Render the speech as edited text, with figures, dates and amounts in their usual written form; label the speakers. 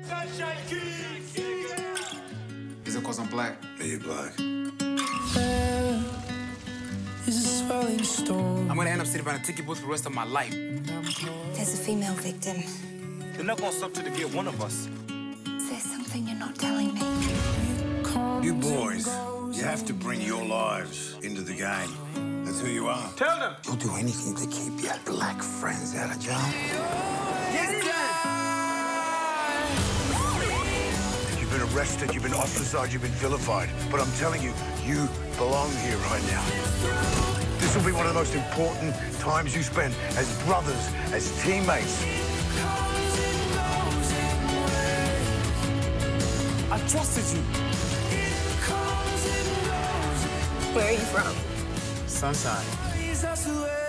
Speaker 1: Sunshine Kings!
Speaker 2: Is it because I'm black?
Speaker 3: Are you black?
Speaker 2: I'm gonna end up sitting behind a ticket booth for the rest of my life.
Speaker 4: There's a female victim.
Speaker 1: They're not gonna stop till they get one of us.
Speaker 4: Is there something you're not telling me?
Speaker 3: You boys, you have to bring your lives into the game. That's who you are.
Speaker 1: Tell them!
Speaker 5: You'll do anything to keep your black friends out of jail.
Speaker 1: Get it
Speaker 3: You've been arrested, you've been ostracized, you've been vilified. But I'm telling you, you belong here right now. This will be one of the most important times you spend as brothers, as teammates.
Speaker 1: I trusted you.
Speaker 4: Where are you from?
Speaker 2: Sunshine.